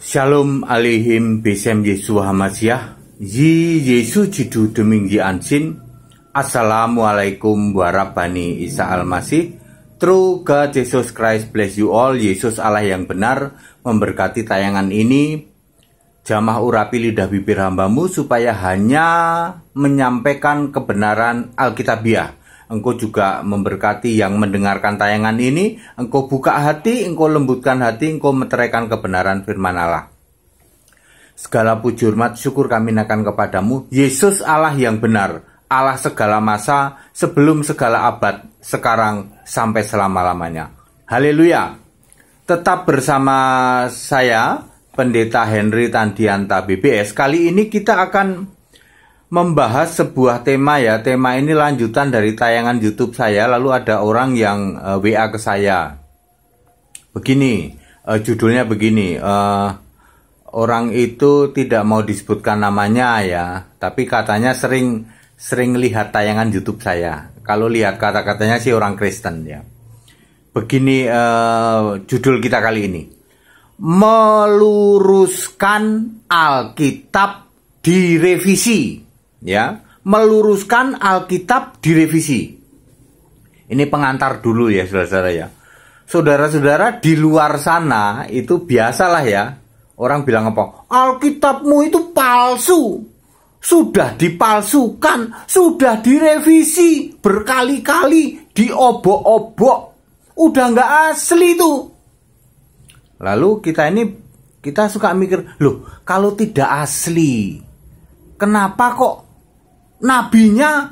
Shalom aleihim besem Yesu Hamasiah. Yi Yesu jidu deming yi ansin. Assalamualaikum warahmatullahi Isa Almasih. True God Jesus Christ bless you all. Yesus Allah yang benar memberkati tayangan ini. Jamah urapi lidah bibir hambamu supaya hanya menyampaikan kebenaran Alkitabiah. Engkau juga memberkati yang mendengarkan tayangan ini. Engkau buka hati, engkau lembutkan hati, engkau meteraikan kebenaran firman Allah. Segala puji hormat syukur kami naikkan kepadamu, Yesus Allah yang benar, Allah segala masa, sebelum segala abad, sekarang sampai selama-lamanya. Haleluya. Tetap bersama saya, Pendeta Henry Tandianta BBS. Kali ini kita akan membahas sebuah tema ya. Tema ini lanjutan dari tayangan YouTube saya. Lalu ada orang yang WA ke saya. Begini, judulnya begini. Orang itu tidak mau disebutkan namanya ya, tapi katanya sering lihat tayangan YouTube saya. Kalau lihat kata-katanya sih orang Kristen ya. Begini judul kita kali ini. Meluruskan Alkitab direvisi. Ya, meluruskan Alkitab direvisi. Ini pengantar dulu ya saudara-saudara ya. Saudara-saudara di luar sana itu biasalah ya. Orang bilang apa? Alkitabmu itu palsu. Sudah dipalsukan, sudah direvisi berkali-kali, diobok-obok. Udah nggak asli tuh. Lalu kita suka mikir, loh kalau tidak asli, kenapa kok nabinya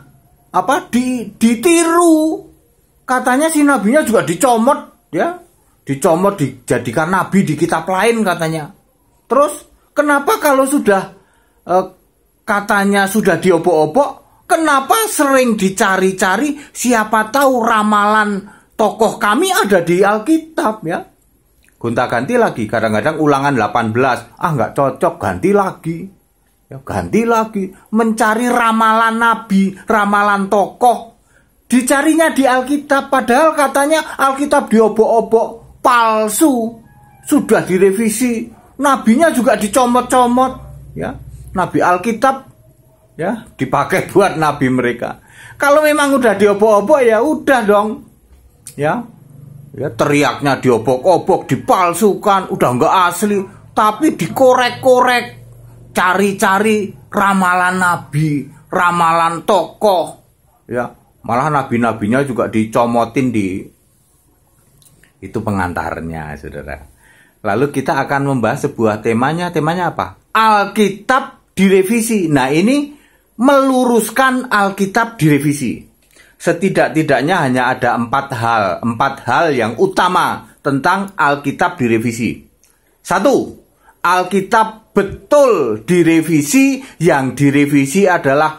ditiru? Katanya si nabinya juga dicomot ya, dicomot dijadikan nabi di kitab lain katanya. Terus kenapa kalau sudah katanya sudah diobok-obok, kenapa sering dicari-cari? Siapa tahu ramalan tokoh kami ada di Alkitab ya. Gonta-ganti lagi, kadang-kadang ulangan 18, nggak cocok, ganti lagi. Ya, ganti lagi, mencari ramalan nabi, ramalan tokoh, dicarinya di Alkitab, padahal katanya Alkitab diobok-obok, palsu, sudah direvisi, nabinya juga dicomot-comot, ya, nabi Alkitab, ya, dipakai buat nabi mereka. Kalau memang udah diobok-obok ya udah dong, ya, teriaknya diobok-obok, dipalsukan, udah nggak asli, tapi dikorek-korek. Cari-cari ramalan nabi, ramalan tokoh, ya malah nabi-nabinya juga dicomotin di itu pengantarnya, saudara. Lalu kita akan membahas sebuah temanya apa? Alkitab direvisi. Nah ini meluruskan Alkitab direvisi. Setidak-tidaknya hanya ada empat hal yang utama tentang Alkitab direvisi. 1. Alkitab betul direvisi, yang direvisi adalah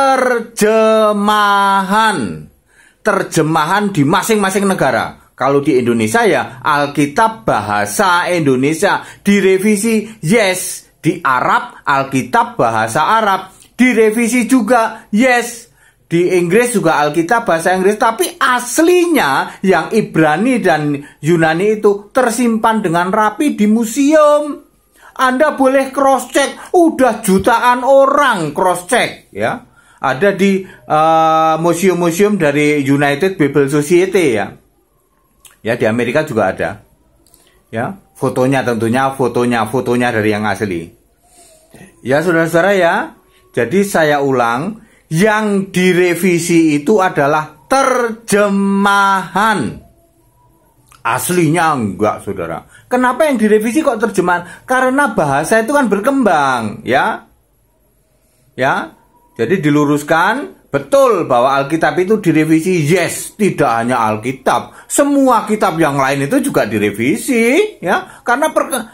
terjemahan di masing-masing negara. Kalau di Indonesia ya Alkitab bahasa Indonesia direvisi, yes. Di Arab Alkitab bahasa Arab direvisi juga, yes. Di Inggris juga Alkitab bahasa Inggris, tapi aslinya yang Ibrani dan Yunani itu tersimpan dengan rapi di museum. Anda boleh cross check, udah jutaan orang cross check ya. Ada di museum-museum dari United Bible Society ya. Ya di Amerika juga ada. Ya, fotonya tentunya fotonya dari yang asli. Ya saudara-saudara ya. Jadi saya ulang, yang direvisi itu adalah terjemahan. Aslinya enggak, saudara. Kenapa yang direvisi kok terjemahan? Karena bahasa itu kan berkembang, ya. Ya. Jadi diluruskan, betul bahwa Alkitab itu direvisi. Yes, tidak hanya Alkitab, semua kitab yang lain itu juga direvisi, ya. Karena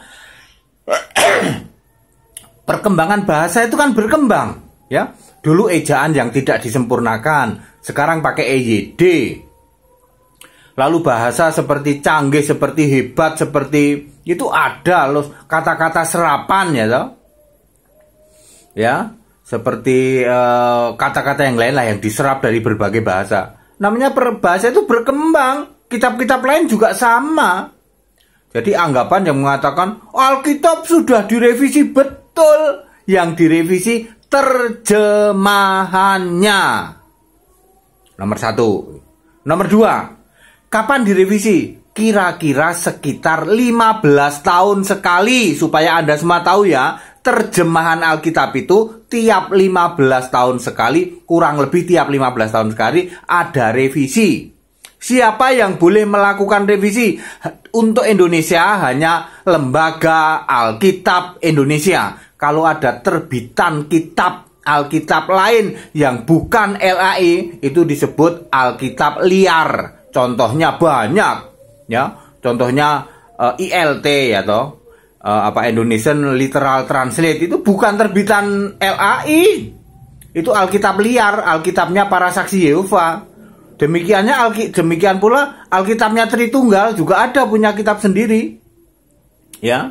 perkembangan bahasa itu kan berkembang, ya. Dulu ejaan yang tidak disempurnakan, sekarang pakai EYD. Lalu bahasa seperti canggih, seperti hebat, seperti itu ada loh, kata-kata serapan ya toh. Ya, seperti kata-kata yang lain lah yang diserap dari berbagai bahasa. Namanya bahasa itu berkembang. Kitab-kitab lain juga sama. Jadi anggapan yang mengatakan Alkitab sudah direvisi, betul. Yang direvisi terjemahannya. Nomor 1. Nomor 2. Kapan direvisi? Kira-kira sekitar 15 tahun sekali. Supaya Anda semua tahu ya, terjemahan Alkitab itu tiap 15 tahun sekali, kurang lebih tiap 15 tahun sekali ada revisi. Siapa yang boleh melakukan revisi? Untuk Indonesia hanya Lembaga Alkitab Indonesia. Kalau ada terbitan kitab Alkitab lain yang bukan LAI, itu disebut Alkitab liar. Contohnya banyak, ya. Contohnya ILT ya toh. Indonesian Literal Translate itu bukan terbitan LAI. Itu Alkitab liar, Alkitabnya para saksi Yehova. Demikian pula Alkitabnya Tritunggal juga ada punya kitab sendiri. Ya.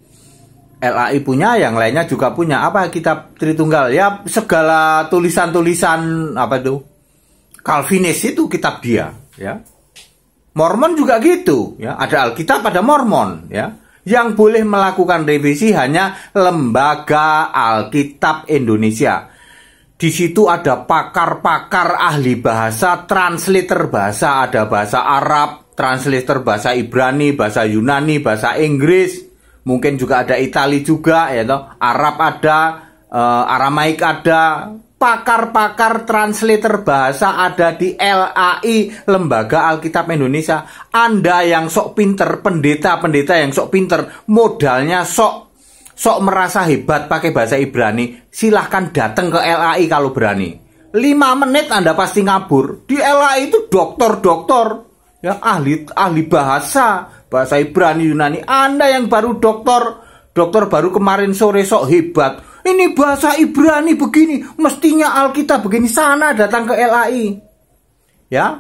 LAI punya, yang lainnya juga punya. Apa kitab Tritunggal? Ya, segala tulisan-tulisan Calvinis itu kitab dia, ya. Mormon juga gitu, ya. Ada Alkitab, ada Mormon, ya. Yang boleh melakukan revisi hanya Lembaga Alkitab Indonesia. Di situ ada pakar-pakar ahli bahasa, translator bahasa, ada bahasa Arab, translator bahasa Ibrani, bahasa Yunani, bahasa Inggris, mungkin juga ada Itali juga, ya toh. Arab ada, Aramaik ada, pakar-pakar translator bahasa ada di LAI, Lembaga Alkitab Indonesia. Anda yang sok pinter, pendeta-pendeta yang sok pinter, modalnya sok merasa hebat pakai bahasa Ibrani, silahkan datang ke LAI kalau berani. 5 menit Anda pasti ngabur. Di LAI itu doktor-doktor, ya, ahli bahasa Ibrani, Yunani. Anda yang baru doktor baru kemarin sore sok hebat. Ini bahasa Ibrani begini, mestinya Alkitab begini, sana datang ke LAI. Ya.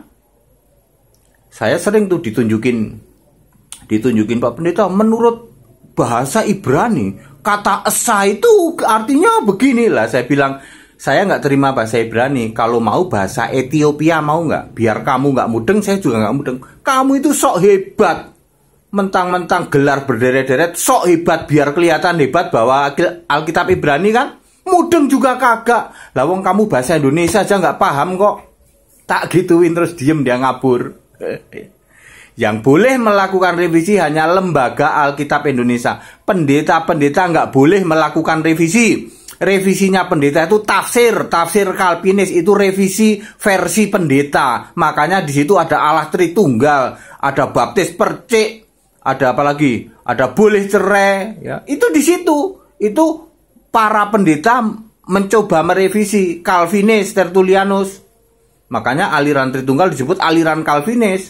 Saya sering tuh ditunjukin Pak Pendeta, menurut bahasa Ibrani, kata esa itu artinya beginilah. Saya bilang, saya nggak terima bahasa Ibrani. Kalau mau bahasa Ethiopia mau nggak? Biar kamu nggak mudeng, saya juga nggak mudeng. Kamu itu sok hebat. Mentang-mentang gelar berderet-deret, sok hebat biar kelihatan hebat bahwa Alkitab Ibrani kan. Mudeng juga kagak. Lah wong kamu bahasa Indonesia aja nggak paham kok. Tak gituin terus diem dia ngabur. Yang boleh melakukan revisi hanya Lembaga Alkitab Indonesia. Pendeta-pendeta nggak boleh melakukan revisi. Revisinya pendeta itu tafsir Calvinis, itu revisi versi pendeta. Makanya di situ ada Allah Tritunggal, ada baptis percik, ada apa lagi? Ada boleh cerai, ya. Itu di situ. Itu para pendeta mencoba merevisi Calvinis, Tertullianus. Makanya aliran Tritunggal disebut aliran Calvinis.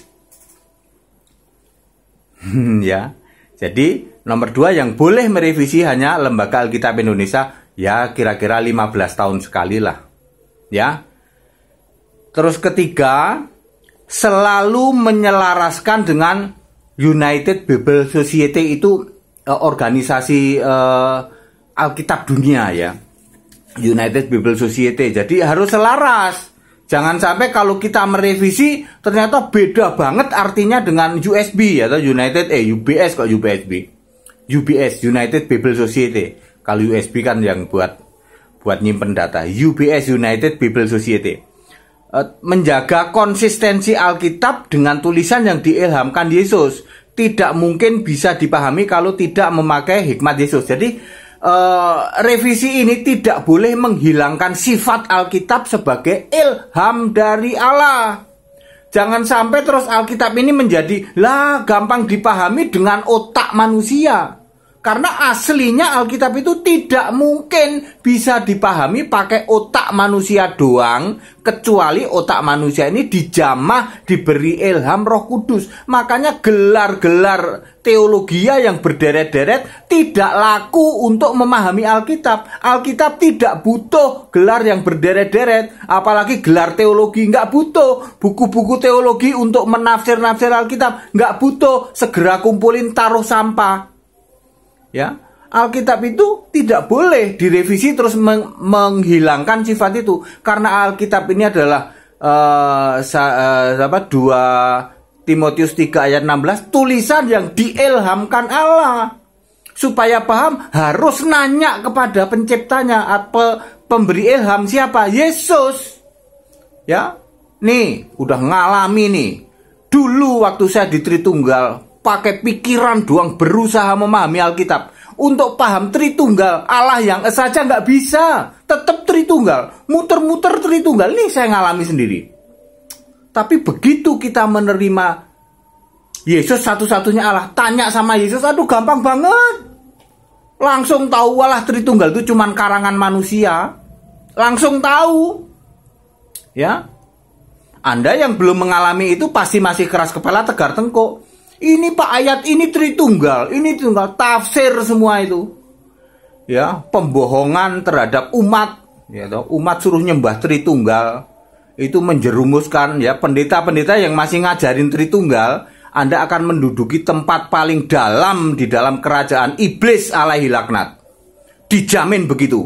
Ya. Jadi nomor 2 yang boleh merevisi hanya Lembaga Alkitab Indonesia, ya kira-kira 15 tahun sekali lah. Ya. Terus ketiga, selalu menyelaraskan dengan United Bible Society, itu organisasi Alkitab dunia ya. United Bible Society. Jadi harus selaras. Jangan sampai kalau kita merevisi ternyata beda banget artinya dengan USB atau UBS kok UBS United Bible Society. Kalau USB kan yang buat nyimpen data. UBS United Bible Society. Menjaga konsistensi Alkitab dengan tulisan yang diilhamkan Yesus. Tidak mungkin bisa dipahami kalau tidak memakai hikmat Yesus. Jadi revisi ini tidak boleh menghilangkan sifat Alkitab sebagai ilham dari Allah. Jangan sampai terus Alkitab ini menjadi gampang dipahami dengan otak manusia. Karena aslinya Alkitab itu tidak mungkin bisa dipahami pakai otak manusia doang, kecuali otak manusia ini dijamah, diberi ilham Roh Kudus. Makanya gelar-gelar teologia yang berderet-deret tidak laku untuk memahami Alkitab. Alkitab tidak butuh gelar yang berderet-deret, apalagi gelar teologi. Nggak butuh buku-buku teologi untuk menafsir-nafsir Alkitab. Nggak butuh, segera kumpulin, taruh sampah. Ya, Alkitab itu tidak boleh direvisi terus menghilangkan sifat itu, karena Alkitab ini adalah Timotius 3 ayat 16, tulisan yang diilhamkan Allah. Supaya paham harus nanya kepada penciptanya, apa pemberi ilham siapa? Yesus. Ya. Nih, udah ngalami nih. Dulu waktu saya di Tritunggal, pakai pikiran doang berusaha memahami Alkitab. Untuk paham Tritunggal, Allah yang esa saja nggak bisa. Tetap Tritunggal, muter-muter Tritunggal. Ini saya ngalami sendiri. Tapi begitu kita menerima Yesus satu-satunya Allah, tanya sama Yesus, aduh gampang banget. Langsung tahu Allah Tritunggal itu cuman karangan manusia. Langsung tahu. Ya. Anda yang belum mengalami itu pasti masih keras kepala, tegar tengkuk. Ini Pak ayat ini Tritunggal, ini Tritunggal, tafsir semua itu. Ya, pembohongan terhadap umat, ya toh, umat suruh nyembah Tritunggal. Itu menjerumuskan ya pendeta-pendeta yang masih ngajarin Tritunggal, Anda akan menduduki tempat paling dalam di dalam kerajaan iblis alaihi laknat. Dijamin begitu.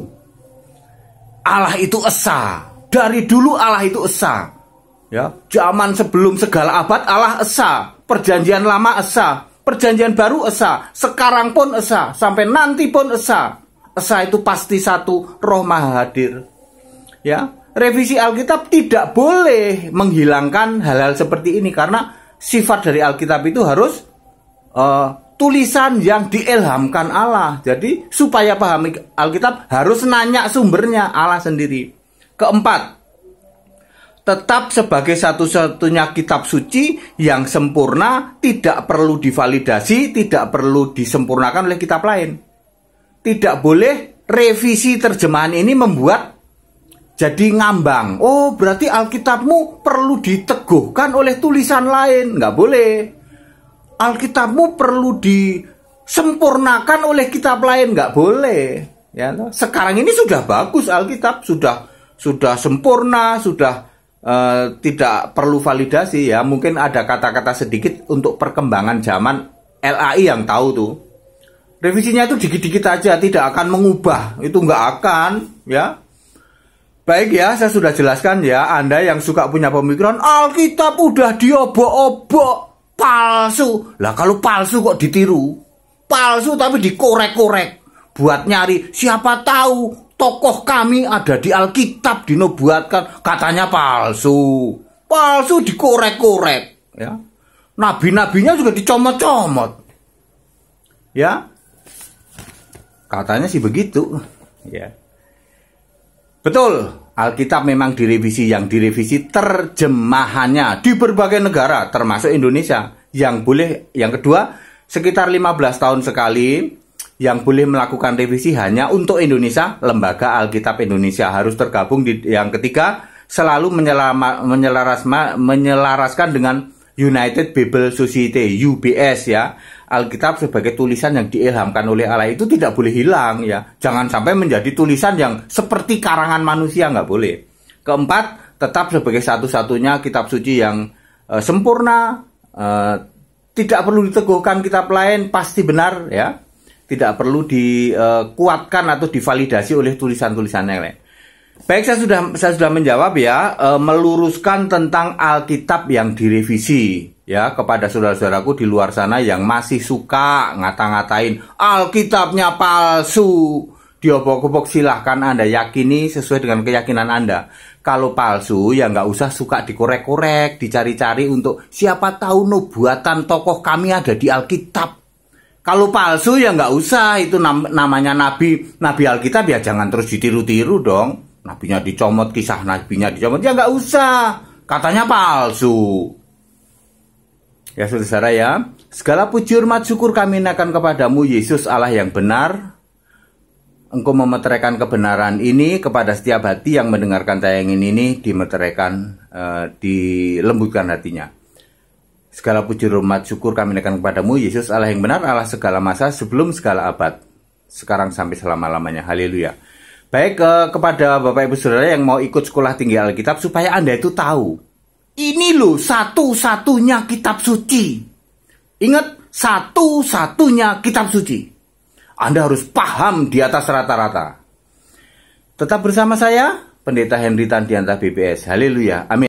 Allah itu esa. Dari dulu Allah itu esa. Ya, zaman sebelum segala abad Allah esa. Perjanjian lama esa, perjanjian baru esa, sekarang pun esa, sampai nanti pun esa. Esa itu pasti satu, Roh Maha hadir. Ya, revisi Alkitab tidak boleh menghilangkan hal-hal seperti ini, karena sifat dari Alkitab itu harus tulisan yang diilhamkan Allah. Jadi supaya pahami Alkitab harus nanya sumbernya, Allah sendiri. Keempat, tetap sebagai satu-satunya kitab suci yang sempurna, tidak perlu divalidasi, tidak perlu disempurnakan oleh kitab lain. Tidak boleh revisi terjemahan ini membuat jadi ngambang. Oh, berarti Alkitabmu perlu diteguhkan oleh tulisan lain. Nggak boleh. Alkitabmu perlu disempurnakan oleh kitab lain. Nggak boleh. Ya, sekarang ini sudah bagus Alkitab, sudah sempurna, sudah tidak perlu validasi ya. Mungkin ada kata-kata sedikit untuk perkembangan zaman, LAI yang tahu tuh. Revisinya itu dikit-dikit aja, tidak akan mengubah. Itu nggak akan ya. Baik ya, saya sudah jelaskan ya. Anda yang suka punya pemikiran Alkitab udah diobok-obok, palsu. Lah kalau palsu kok ditiru? Palsu tapi dikorek-korek. Buat nyari siapa tahu tokoh kami ada di Alkitab, dinubuatkan, katanya palsu. Palsu dikorek-korek, ya. Nabi-nabinya juga dicomot-comot. Ya. Katanya sih begitu, ya. Betul, Alkitab memang direvisi, yang direvisi terjemahannya di berbagai negara termasuk Indonesia. Yang kedua, sekitar 15 tahun sekali. Yang boleh melakukan revisi hanya untuk Indonesia, Lembaga Alkitab Indonesia harus tergabung. Yang ketiga, selalu menyelaraskan dengan United Bible Society, UBS ya. Alkitab sebagai tulisan yang diilhamkan oleh Allah itu tidak boleh hilang ya. Jangan sampai menjadi tulisan yang seperti karangan manusia, nggak boleh. Keempat, tetap sebagai satu-satunya kitab suci yang sempurna, tidak perlu diteguhkan kitab lain, pasti benar ya. Tidak perlu dikuatkan atau divalidasi oleh tulisan-tulisan yang lain. Baik, saya sudah menjawab ya, meluruskan tentang Alkitab yang direvisi ya kepada saudara-saudaraku di luar sana yang masih suka ngata-ngatain Alkitabnya palsu. Diobok-obok, silahkan Anda yakini sesuai dengan keyakinan Anda. Kalau palsu ya nggak usah suka dikorek-korek, dicari-cari untuk siapa tahu nubuatan tokoh kami ada di Alkitab. Kalau palsu ya nggak usah, itu namanya nabi Alkitab ya jangan terus ditiru-tiru dong. Nabinya dicomot, kisah nabinya dicomot, ya nggak usah. Katanya palsu. Ya saudara ya, segala puji hormat syukur kami naikkan kepadamu Yesus Allah yang benar. Engkau memeteraikan kebenaran ini kepada setiap hati yang mendengarkan tayangan ini, dilembutkan hatinya. Segala puji hormat syukur kami naikkan kepadamu Yesus Allah yang benar, Allah segala masa sebelum segala abad, sekarang sampai selama-lamanya. Haleluya. Baik, kepada Bapak Ibu Saudara yang mau ikut sekolah tinggi Alkitab, supaya Anda itu tahu, ini loh satu-satunya kitab suci. Ingat, satu-satunya kitab suci. Anda harus paham di atas rata-rata. Tetap bersama saya, Pendeta Henry Tandianta BPS. Haleluya. Amin.